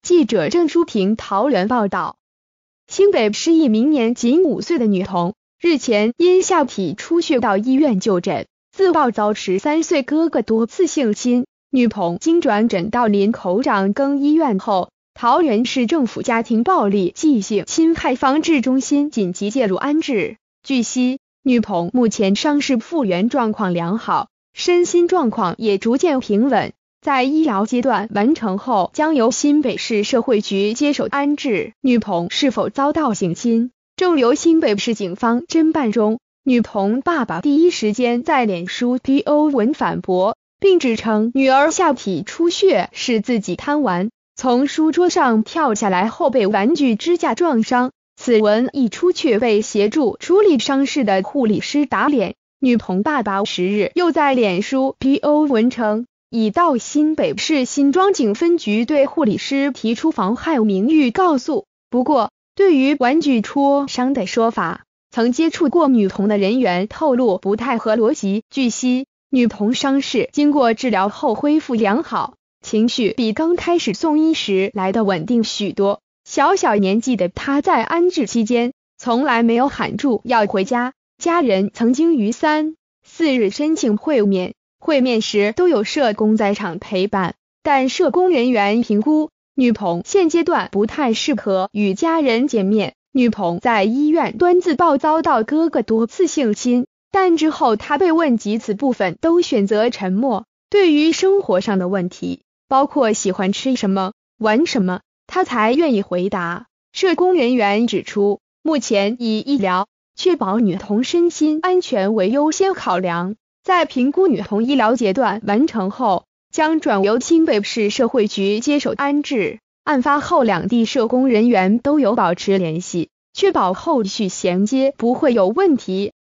记者郑淑萍桃园报道，新北市一名年仅5岁的女童，日前因下体出血到医院就诊，自曝遭13岁哥哥多次性侵。女童经转诊到林口长庚医院后，桃园市政府家庭暴力暨性侵害防治中心紧急介入安置。据悉，女童目前伤势复原状况良好，身心状况也逐渐平稳，在医疗阶段完成后，将由新北市社会局接手安置。女童是否遭到性侵，正由新北市警方侦办中。女童爸爸第一时间在脸书 PO 文反驳，并指称女儿下体出血是自己贪玩，从书桌上跳下来后被玩具支架撞伤。此文一出，却被协助处理伤势的护理师打脸。女童爸爸10日又在脸书 PO 文称，已到新北市新庄警分局对护理师提出妨害名誉告诉。不过，对于玩具戳伤的说法，曾接触过女童的人员透露不太合逻辑。据悉，女童伤势经过治疗后恢复良好，情绪比刚开始送医时来得稳定许多。小年纪的她在安置期间，从来没有喊住要回家。家人曾经于3、4日申请会面，会面时都有社工在场陪伴，但社工人员评估女童现阶段不太适合与家人见面。女童在医院端自曝遭到哥哥多次性侵，但之后她被问及此部分都选择沉默。对于生活上的问题，包括喜欢吃什么、玩什么，她才愿意回答。社工人员指出，目前以医疗确保女童身心安全为优先考量，在评估女童医疗阶段完成后，将转由新北市社会局接手安置。案发后两地社工人员都有保持联系，确保后续衔接不会有问题。